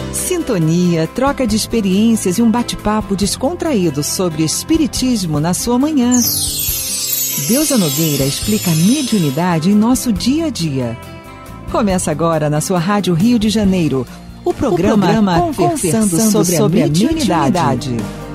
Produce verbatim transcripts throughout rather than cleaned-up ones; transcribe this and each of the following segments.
Sintonia, troca de experiências e um bate-papo descontraído sobre espiritismo na sua manhã. Deusa Nogueira explica a mediunidade em nosso dia a dia. Começa agora na sua Rádio Rio de Janeiro, o programa, o programa Conversando, Conversando sobre, sobre a Mediunidade.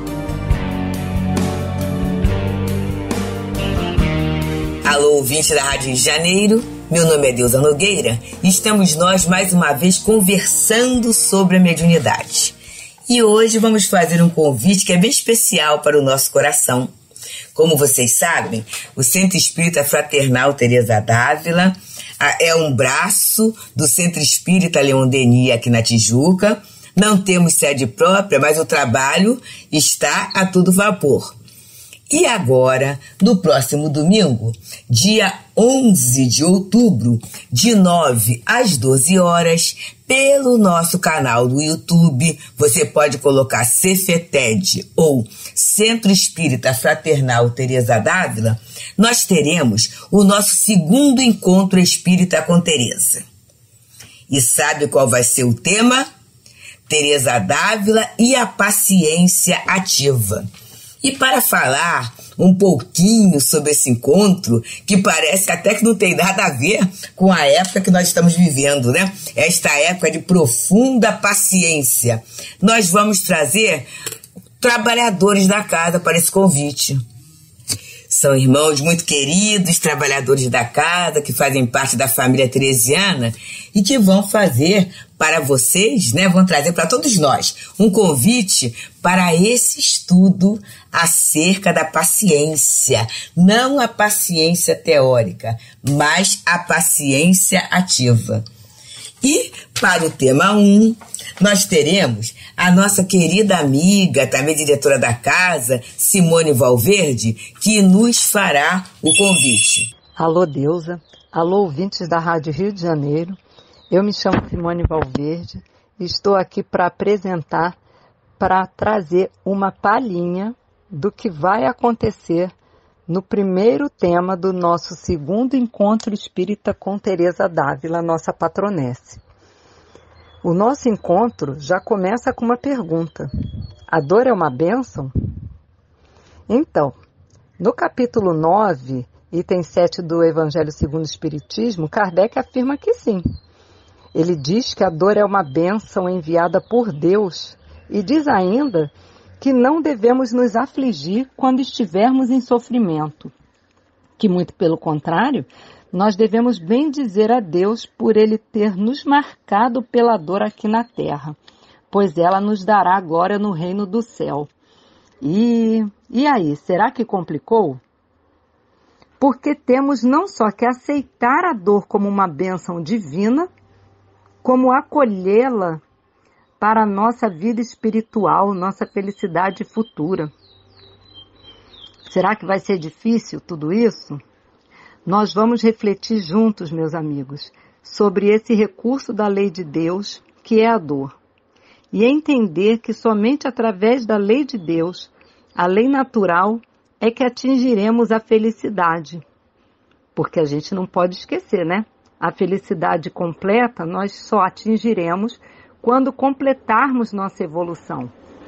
Alô, ouvinte da Rádio Rio de Janeiro, meu nome é Deusa Nogueira e estamos nós mais uma vez conversando sobre a mediunidade. E hoje vamos fazer um convite que é bem especial para o nosso coração. Como vocês sabem, o Centro Espírita Fraternal Teresa d'Ávila é um braço do Centro Espírita Leon Denis aqui na Tijuca. Não temos sede própria, mas o trabalho está a todo vapor. E agora, no próximo domingo, dia onze de outubro, de nove às doze horas, pelo nosso canal do YouTube, você pode colocar Cefeted ou Centro Espírita Fraternal Teresa d'Ávila, nós teremos o nosso segundo encontro espírita com Teresa. E sabe qual vai ser o tema? Teresa d'Ávila e a paciência ativa. E para falar um pouquinho sobre esse encontro, que parece até que não tem nada a ver com a época que nós estamos vivendo, né? Esta época de profunda paciência. Nós vamos trazer trabalhadores da casa para esse convite. São irmãos muito queridos, trabalhadores da casa, que fazem parte da família teresiana e que vão fazer para vocês, né, vão trazer para todos nós um convite para esse estudo acerca da paciência. Não a paciência teórica, mas a paciência ativa. E para o tema um, nós teremos a nossa querida amiga, também diretora da casa, Simone Valverde, que nos fará o convite. Alô, Deusa. Alô, ouvintes da Rádio Rio de Janeiro. Eu me chamo Simone Valverde e estou aqui para apresentar, para trazer uma palhinha do que vai acontecer no primeiro tema do nosso segundo encontro espírita com Teresa d'Ávila, nossa patronesse. O nosso encontro já começa com uma pergunta. A dor é uma bênção? Então, no capítulo nove, item sete do Evangelho segundo o Espiritismo, Kardec afirma que sim. Ele diz que a dor é uma bênção enviada por Deus e diz ainda que não devemos nos afligir quando estivermos em sofrimento, que muito pelo contrário, nós devemos bendizer a Deus por Ele ter nos marcado pela dor aqui na terra, pois ela nos dará glória no reino do céu. E, e aí, será que complicou? Porque temos não só que aceitar a dor como uma bênção divina, como acolhê-la para a nossa vida espiritual, nossa felicidade futura. Será que vai ser difícil tudo isso? Nós vamos refletir juntos, meus amigos, sobre esse recurso da lei de Deus, que é a dor. E entender que somente através da lei de Deus, a lei natural, é que atingiremos a felicidade. Porque a gente não pode esquecer, né? A felicidade completa nós só atingiremos quando completarmos nossa evolução.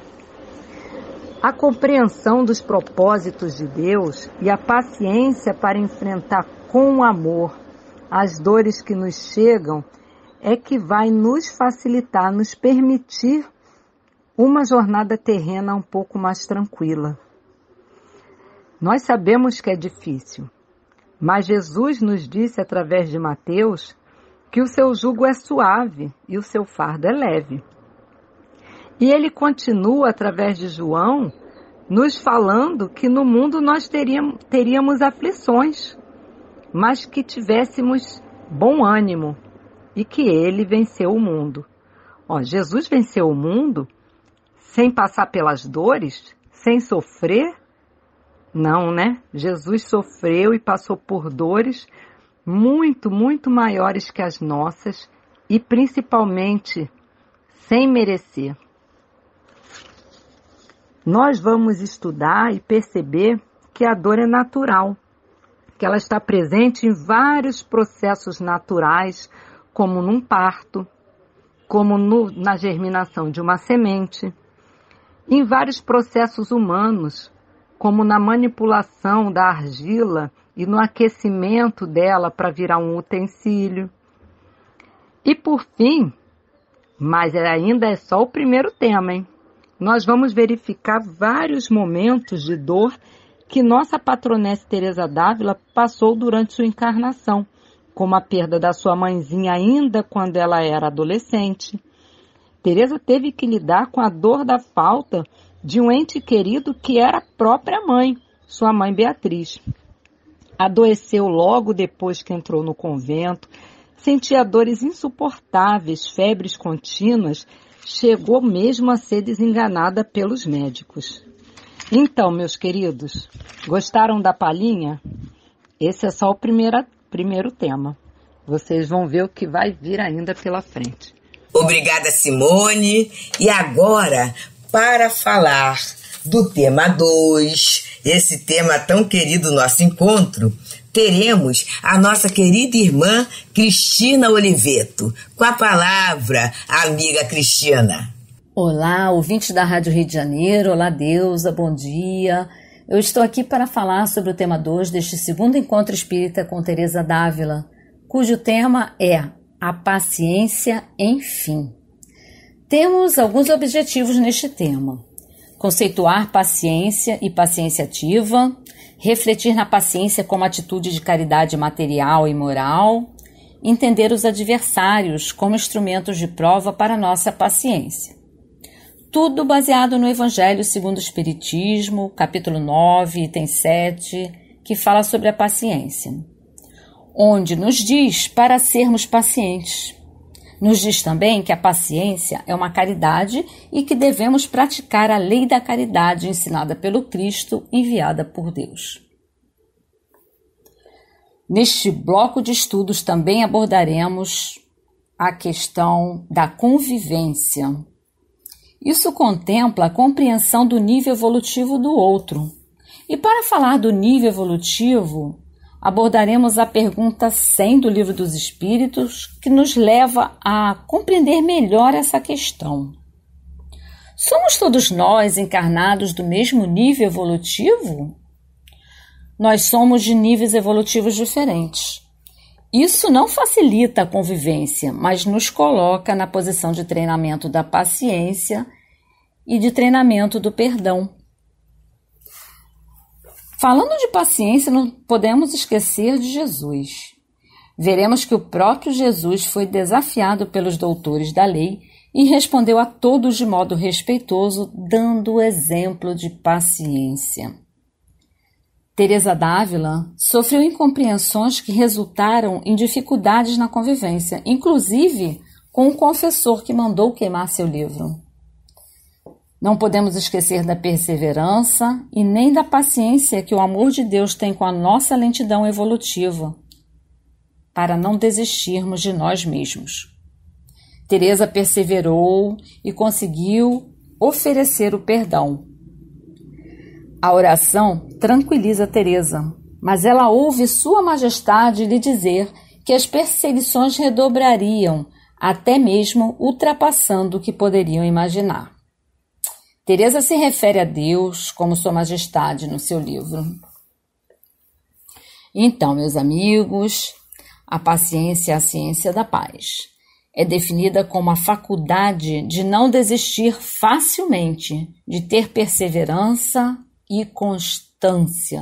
A compreensão dos propósitos de Deus e a paciência para enfrentar com amor as dores que nos chegam é que vai nos facilitar, nos permitir uma jornada terrena um pouco mais tranquila. Nós sabemos que é difícil, mas Jesus nos disse através de Mateus que o seu jugo é suave e o seu fardo é leve. E ele continua através de João nos falando que no mundo nós teríamos, teríamos aflições, mas que tivéssemos bom ânimo e que ele venceu o mundo. Ó, Jesus venceu o mundo sem passar pelas dores, sem sofrer? Não, né? Jesus sofreu e passou por dores muito, muito maiores que as nossas e principalmente sem merecer. Nós vamos estudar e perceber que a dor é natural, que ela está presente em vários processos naturais, como num parto, como no, na germinação de uma semente, em vários processos humanos, como na manipulação da argila e no aquecimento dela para virar um utensílio. E por fim, mas ainda é só o primeiro tema, hein? Nós vamos verificar vários momentos de dor que nossa patronessa Teresa d'Ávila passou durante sua encarnação, como a perda da sua mãezinha ainda quando ela era adolescente. Teresa teve que lidar com a dor da falta de um ente querido que era a própria mãe, sua mãe Beatriz. Adoeceu logo depois que entrou no convento, sentia dores insuportáveis, febres contínuas, chegou mesmo a ser desenganada pelos médicos. Então, meus queridos, gostaram da palhinha? Esse é só o primeiro, primeiro tema. Vocês vão ver o que vai vir ainda pela frente. Obrigada, Simone. E agora, para falar do tema dois, esse tema tão querido do nosso encontro, teremos a nossa querida irmã Cristina Oliveto. Com a palavra, amiga Cristina. Olá, ouvintes da Rádio Rio de Janeiro. Olá, Deusa, bom dia. Eu estou aqui para falar sobre o tema dois deste segundo encontro espírita com Teresa d'Ávila, cujo tema é a paciência, enfim. Temos alguns objetivos neste tema: conceituar paciência e paciência ativa, refletir na paciência como atitude de caridade material e moral, entender os adversários como instrumentos de prova para nossa paciência. Tudo baseado no Evangelho segundo o Espiritismo, capítulo nove, item sete, que fala sobre a paciência, onde nos diz para sermos pacientes. Nos diz também que a paciência é uma caridade e que devemos praticar a lei da caridade ensinada pelo Cristo, enviada por Deus. Neste bloco de estudos também abordaremos a questão da convivência. Isso contempla a compreensão do nível evolutivo do outro. E para falar do nível evolutivo, abordaremos a pergunta cem do Livro dos Espíritos, que nos leva a compreender melhor essa questão. Somos todos nós encarnados do mesmo nível evolutivo? Nós somos de níveis evolutivos diferentes. Isso não facilita a convivência, mas nos coloca na posição de treinamento da paciência e de treinamento do perdão. Falando de paciência, não podemos esquecer de Jesus. Veremos que o próprio Jesus foi desafiado pelos doutores da lei e respondeu a todos de modo respeitoso, dando o exemplo de paciência. Teresa d'Ávila sofreu incompreensões que resultaram em dificuldades na convivência, inclusive com o confessor que mandou queimar seu livro. Não podemos esquecer da perseverança e nem da paciência que o amor de Deus tem com a nossa lentidão evolutiva, para não desistirmos de nós mesmos. Teresa perseverou e conseguiu oferecer o perdão. A oração tranquiliza Teresa, mas ela ouve Sua Majestade lhe dizer que as perseguições redobrariam, até mesmo ultrapassando o que poderiam imaginar. Teresa se refere a Deus como Sua Majestade no seu livro. Então, meus amigos, a paciência é a ciência da paz. É definida como a faculdade de não desistir facilmente, de ter perseverança e constância.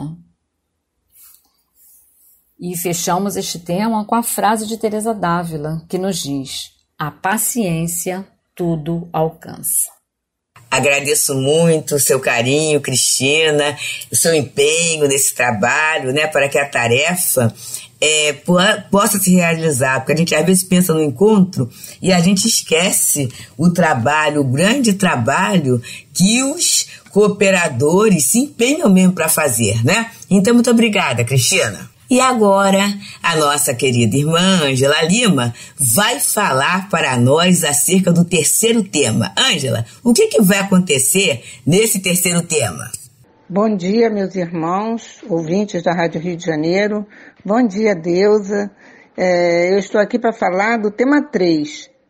E fechamos este tema com a frase de Teresa d'Ávila, que nos diz: a paciência tudo alcança. Agradeço muito o seu carinho, Cristina, o seu empenho nesse trabalho, né, para que a tarefa é, po- possa se realizar, porque a gente às vezes pensa no encontro e a gente esquece o trabalho, o grande trabalho que os cooperadores se empenham mesmo para fazer, né? Então, muito obrigada, Cristina. E agora, a nossa querida irmã Ângela Lima vai falar para nós acerca do terceiro tema. Ângela, o que, que vai acontecer nesse terceiro tema? Bom dia, meus irmãos, ouvintes da Rádio Rio de Janeiro. Bom dia, Deusa. É, eu estou aqui para falar do tema três,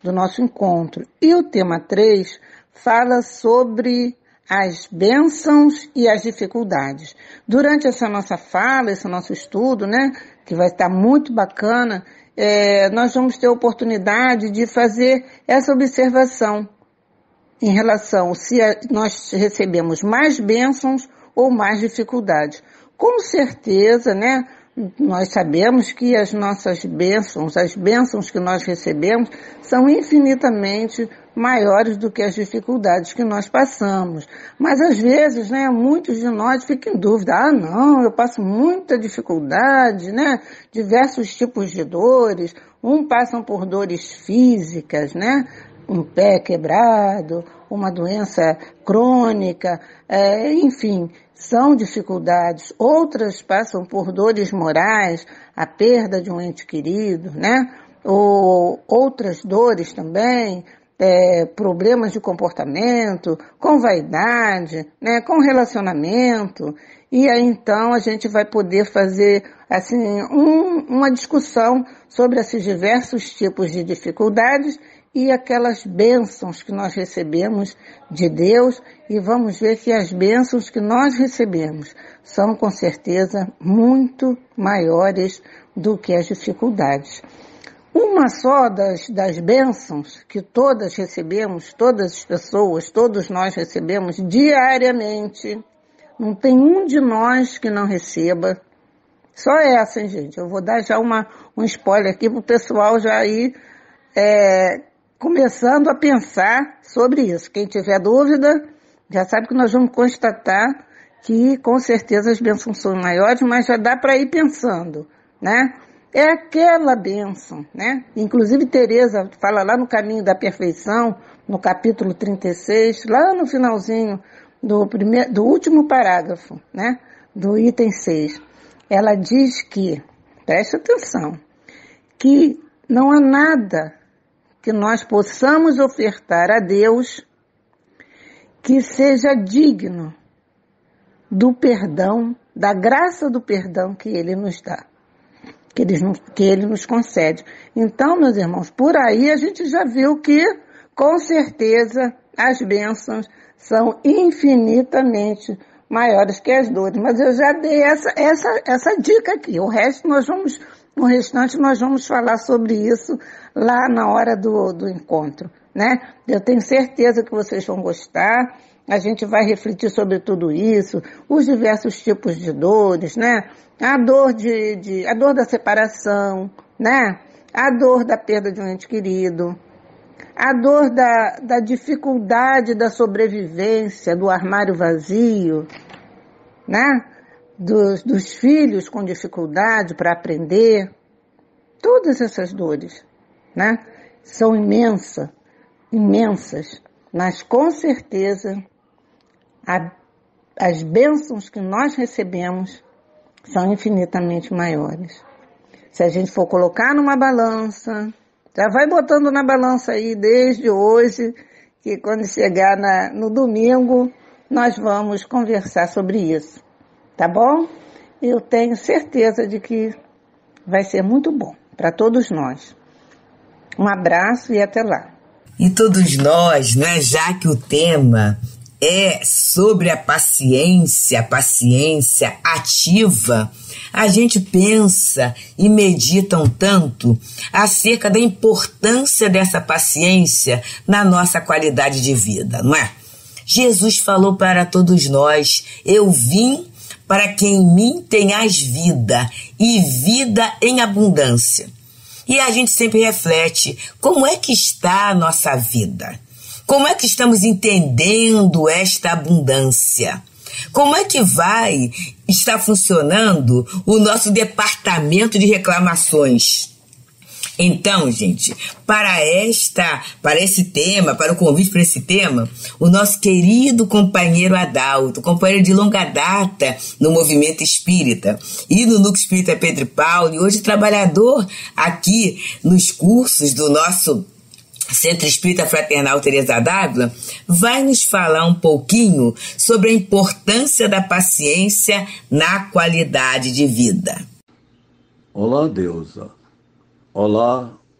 do nosso encontro. E o tema três fala sobre as bênçãos e as dificuldades. Durante essa nossa fala, esse nosso estudo, né, que vai estar muito bacana, é, nós vamos ter a oportunidade de fazer essa observação em relação se a, nós recebemos mais bênçãos ou mais dificuldades. Com certeza, né, nós sabemos que as nossas bênçãos, as bênçãos que nós recebemos, são infinitamente maiores do que as dificuldades que nós passamos. Mas às vezes, né, muitos de nós ficam em dúvida. Ah, não, eu passo muita dificuldade, né? Diversos tipos de dores. Um passam por dores físicas, né? Um pé quebrado, uma doença crônica, é, enfim, são dificuldades. Outras passam por dores morais, a perda de um ente querido, né? Ou outras dores também, é, problemas de comportamento, com vaidade, né? Com relacionamento. E aí então a gente vai poder fazer assim um, uma discussão sobre esses diversos tipos de dificuldades e aquelas bênçãos que nós recebemos de Deus, e vamos ver que as bênçãos que nós recebemos são com certeza muito maiores do que as dificuldades. Uma só das, das bênçãos que todas recebemos, todas as pessoas, todos nós recebemos diariamente, não tem um de nós que não receba, só essa, hein, gente? Eu vou dar já uma, um spoiler aqui para o pessoal já ir é, começando a pensar sobre isso. Quem tiver dúvida, já sabe que nós vamos constatar que com certeza as bênçãos são maiores, mas já dá para ir pensando, né? É aquela bênção, né? Inclusive Teresa fala lá no Caminho da Perfeição, no capítulo trinta e seis, lá no finalzinho do, primeiro, do último parágrafo, né? Do item seis. Ela diz que, preste atenção, que não há nada que nós possamos ofertar a Deus que seja digno do perdão, da graça do perdão que Ele nos dá, que Ele, que Ele nos concede. Então, meus irmãos, por aí a gente já viu que, com certeza, as bênçãos são infinitamente maiores que as dores. Mas eu já dei essa, essa, essa dica aqui. O resto nós vamos, o restante nós vamos falar sobre isso lá na hora do, do encontro, né? Eu tenho certeza que vocês vão gostar. A gente vai refletir sobre tudo isso, os diversos tipos de dores, né? A dor de, de, a dor da separação, né? A dor da perda de um ente querido, a dor da, da dificuldade da sobrevivência, do armário vazio, né? Dos, dos filhos com dificuldade para aprender. Todas essas dores, né? São imensas, imensas, mas com certeza a, as bênçãos que nós recebemos são infinitamente maiores. Se a gente for colocar numa balança, já vai botando na balança aí desde hoje, que quando chegar na, no domingo, nós vamos conversar sobre isso, tá bom? Eu tenho certeza de que vai ser muito bom para todos nós. Um abraço e até lá. E todos nós, né, já que o tema é sobre a paciência, a paciência ativa, a gente pensa e medita um tanto acerca da importância dessa paciência na nossa qualidade de vida, não é? Jesus falou para todos nós: eu vim para que em mim tenhais vida, e vida em abundância. E a gente sempre reflete, como é que está a nossa vida? Como é que estamos entendendo esta abundância? Como é que vai estar funcionando o nosso departamento de reclamações? Então, gente, para esta, para esse tema, para o convite para esse tema, o nosso querido companheiro Adalto, companheiro de longa data no movimento espírita e no Núcleo Espírita Pedro e Paulo, e hoje trabalhador aqui nos cursos do nosso Centro Espírita Fraternal Teresa d'Ávila, vai nos falar um pouquinho sobre a importância da paciência na qualidade de vida. Olá, Deusa. Olá,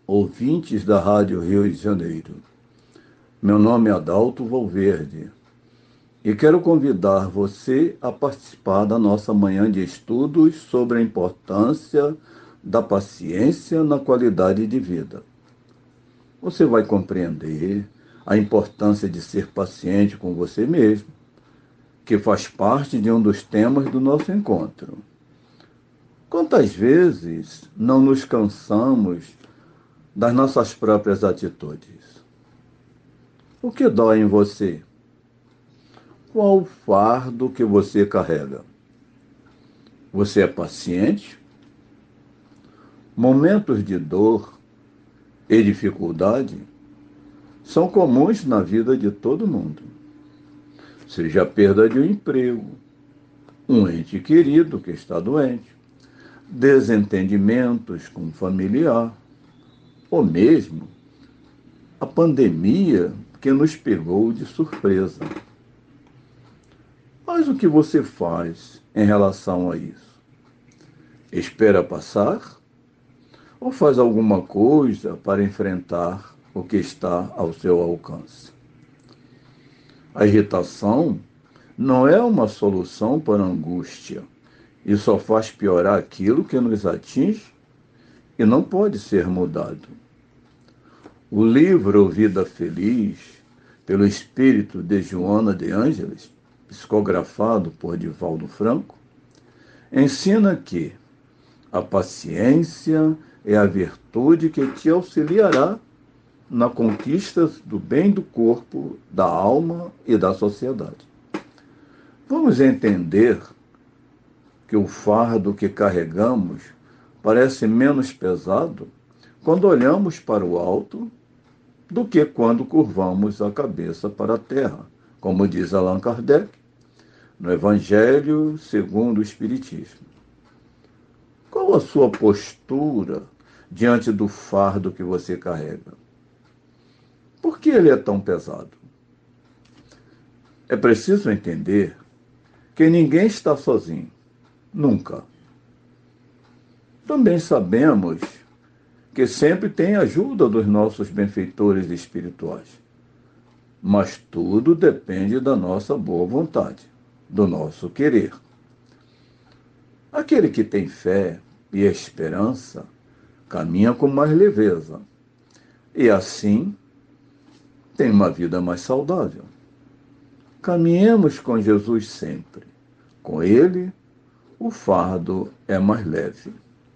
ouvintes da Rádio Rio de Janeiro. Meu nome é Adalto Valverde e quero convidar você a participar da nossa manhã de estudos sobre a importância da paciência na qualidade de vida. Você vai compreender a importância de ser paciente com você mesmo, que faz parte de um dos temas do nosso encontro. Quantas vezes não nos cansamos das nossas próprias atitudes? O que dói em você? Qual o fardo que você carrega? Você é paciente? Momentos de dor e dificuldade são comuns na vida de todo mundo. Seja a perda de um emprego, um ente querido que está doente, desentendimentos com um familiar, ou mesmo a pandemia que nos pegou de surpresa. Mas o que você faz em relação a isso? Espera passar? Ou faz alguma coisa para enfrentar o que está ao seu alcance? A irritação não é uma solução para a angústia e só faz piorar aquilo que nos atinge e não pode ser mudado. O livro Vida Feliz, pelo espírito de Joana de Ângeles, psicografado por Divaldo Franco, ensina que a paciência é a virtude que te auxiliará na conquista do bem do corpo, da alma e da sociedade. Vamos entender que o fardo que carregamos parece menos pesado quando olhamos para o alto do que quando curvamos a cabeça para a terra, como diz Allan Kardec, no Evangelho segundo o Espiritismo. Qual a sua postura diante do fardo que você carrega? Por que ele é tão pesado? É preciso entender que ninguém está sozinho, nunca. Também sabemos que sempre tem ajuda dos nossos benfeitores espirituais. Mas tudo depende da nossa boa vontade, do nosso querer. Aquele que tem fé e esperança caminha com mais leveza e assim tem uma vida mais saudável. Caminhemos com Jesus sempre. Com Ele, o fardo é mais leve.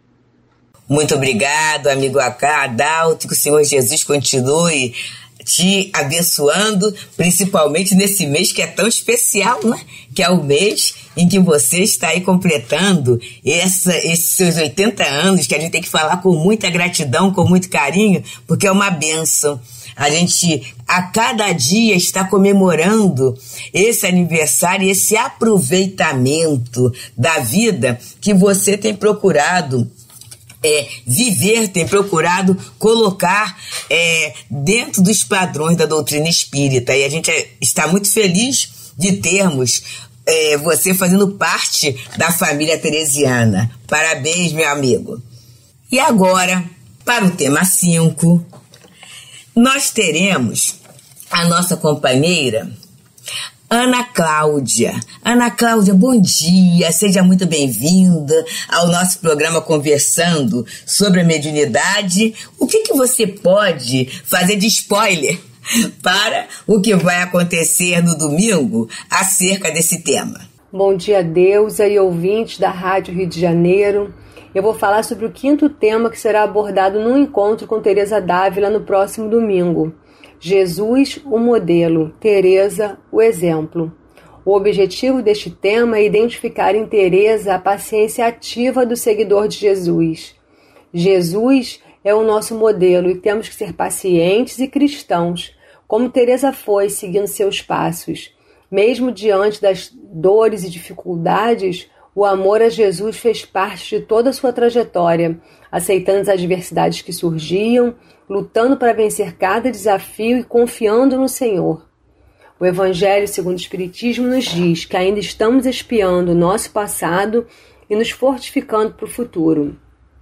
Muito obrigado, amigo Adalto, que o Senhor Jesus continue te abençoando, principalmente nesse mês que é tão especial, né? Que é o mês em que você está aí completando essa, esses seus oitenta anos, que a gente tem que falar com muita gratidão, com muito carinho, porque é uma bênção. A gente, a cada dia, está comemorando esse aniversário, esse aproveitamento da vida que você tem procurado É, viver, tem procurado colocar é, dentro dos padrões da doutrina espírita. E a gente é, está muito feliz de termos é, você fazendo parte da família teresiana. Parabéns, meu amigo. E agora, para o tema cinco, nós teremos a nossa companheira Ana Cláudia. Ana Cláudia, bom dia, seja muito bem-vinda ao nosso programa Conversando sobre a Mediunidade. O que, que você pode fazer de spoiler para o que vai acontecer no domingo acerca desse tema? Bom dia, Deusa e ouvintes da Rádio Rio de Janeiro. Eu vou falar sobre o quinto tema que será abordado num encontro com Teresa Dávila no próximo domingo. Jesus, o modelo, Teresa, o exemplo. O objetivo deste tema é identificar em Teresa a paciência ativa do seguidor de Jesus. Jesus é o nosso modelo e temos que ser pacientes e cristãos, como Teresa foi, seguindo seus passos. Mesmo diante das dores e dificuldades, o amor a Jesus fez parte de toda a sua trajetória, aceitando as adversidades que surgiam, lutando para vencer cada desafio e confiando no Senhor. O Evangelho segundo o Espiritismo nos diz que ainda estamos expiando o nosso passado e nos fortificando para o futuro.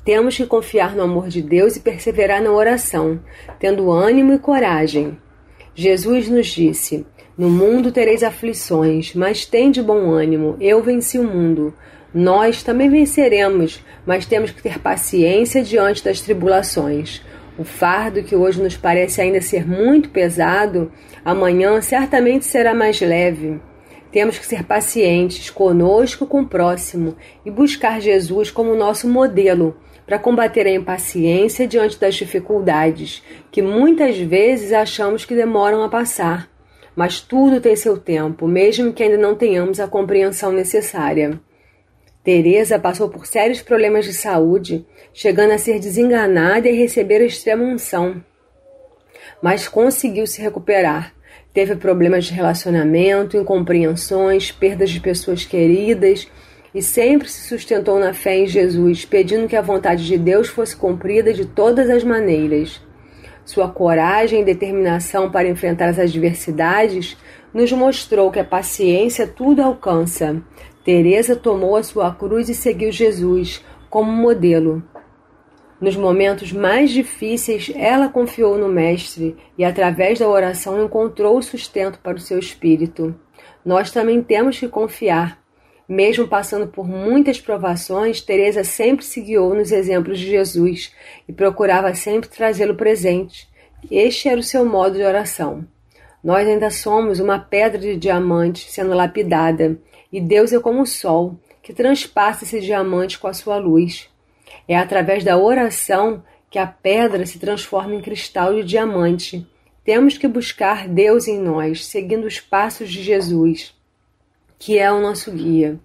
Temos que confiar no amor de Deus e perseverar na oração, tendo ânimo e coragem. Jesus nos disse: no mundo tereis aflições, mas tende bom ânimo, eu venci o mundo. Nós também venceremos, mas temos que ter paciência diante das tribulações. O fardo que hoje nos parece ainda ser muito pesado, amanhã certamente será mais leve. Temos que ser pacientes conosco e com o próximo e buscar Jesus como nosso modelo para combater a impaciência diante das dificuldades, que muitas vezes achamos que demoram a passar. Mas tudo tem seu tempo, mesmo que ainda não tenhamos a compreensão necessária. Teresa passou por sérios problemas de saúde, chegando a ser desenganada e a receber a extrema unção. Mas conseguiu se recuperar. Teve problemas de relacionamento, incompreensões, perdas de pessoas queridas e sempre se sustentou na fé em Jesus, pedindo que a vontade de Deus fosse cumprida de todas as maneiras. Sua coragem e determinação para enfrentar as adversidades nos mostrou que a paciência tudo alcança. Teresa tomou a sua cruz e seguiu Jesus como modelo. Nos momentos mais difíceis, ela confiou no Mestre e, através da oração, encontrou sustento para o seu espírito. Nós também temos que confiar. Mesmo passando por muitas provações, Teresa sempre se guiou nos exemplos de Jesus e procurava sempre trazê-lo presente. Este era o seu modo de oração. Nós ainda somos uma pedra de diamante sendo lapidada, e Deus é como o sol, que transpassa esse diamante com a sua luz. É através da oração que a pedra se transforma em cristal de diamante. Temos que buscar Deus em nós, seguindo os passos de Jesus, que é o nosso guia.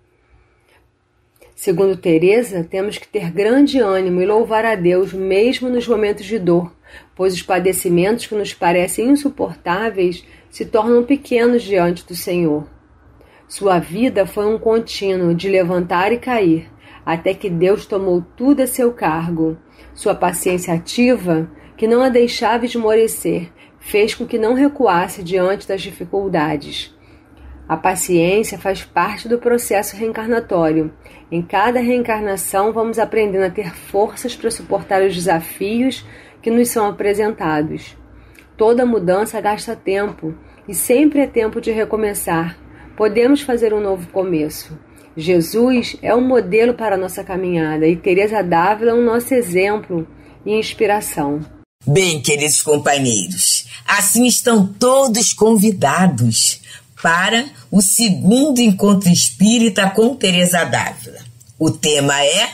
Segundo Teresa, temos que ter grande ânimo e louvar a Deus mesmo nos momentos de dor, pois os padecimentos que nos parecem insuportáveis se tornam pequenos diante do Senhor. Sua vida foi um contínuo de levantar e cair, até que Deus tomou tudo a seu cargo. Sua paciência ativa, que não a deixava esmorecer, fez com que não recuasse diante das dificuldades. A paciência faz parte do processo reencarnatório. Em cada reencarnação, vamos aprendendo a ter forças para suportar os desafios que nos são apresentados. Toda mudança gasta tempo, e sempre é tempo de recomeçar. Podemos fazer um novo começo. Jesus é um modelo para a nossa caminhada e Teresa d'Ávila é um nosso exemplo e inspiração. Bem, queridos companheiros, assim estão todos convidados para o segundo encontro espírita com Teresa d'Ávila. O tema é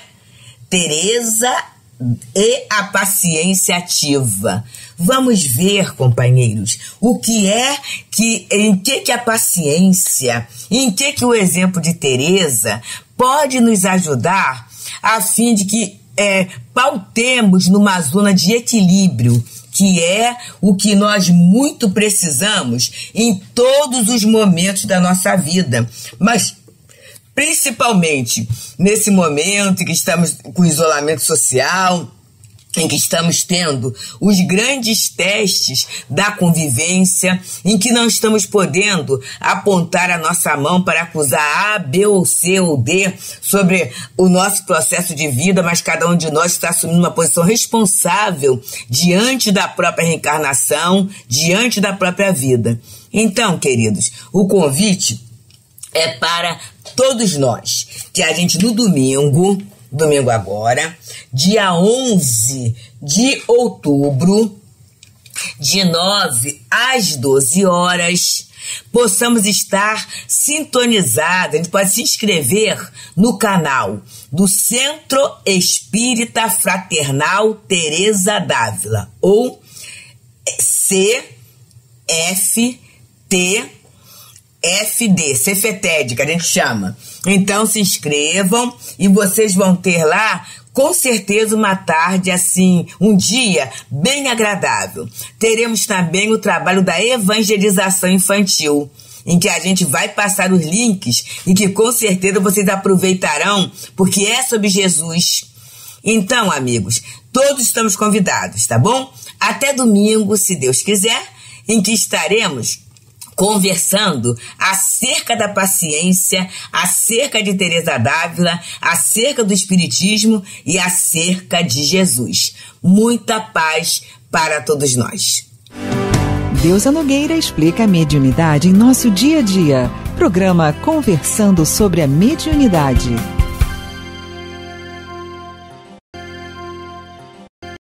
Teresa e a paciência ativa. Vamos ver, companheiros, o que é que, em que que a paciência, em que que o exemplo de Teresa pode nos ajudar a fim de que é, pautemos numa zona de equilíbrio, que é o que nós muito precisamos em todos os momentos da nossa vida, mas principalmente nesse momento em que estamos com isolamento social, em que estamos tendo os grandes testes da convivência, em que não estamos podendo apontar a nossa mão para acusar A, B ou C ou D sobre o nosso processo de vida, mas cada um de nós está assumindo uma posição responsável diante da própria reencarnação, diante da própria vida. Então, queridos, o convite é para todos nós, que a gente no domingo, domingo agora, dia onze de outubro, de nove às doze horas, possamos estar sintonizados. A gente pode se inscrever no canal do Centro Espírita Fraternal Teresa d'Ávila, ou C F T F D, Cefeted, que a gente chama. Então se inscrevam e vocês vão ter lá, com certeza, uma tarde assim, um dia bem agradável. Teremos também o trabalho da evangelização infantil, em que a gente vai passar os links e que com certeza vocês aproveitarão, porque é sobre Jesus. Então, amigos, todos estamos convidados, tá bom? Até domingo, se Deus quiser, em que estaremos conversando acerca da paciência, acerca de Teresa d'Ávila, acerca do Espiritismo e acerca de Jesus. Muita paz para todos nós. Deusa Nogueira explica a mediunidade em nosso dia a dia. Programa Conversando sobre a Mediunidade.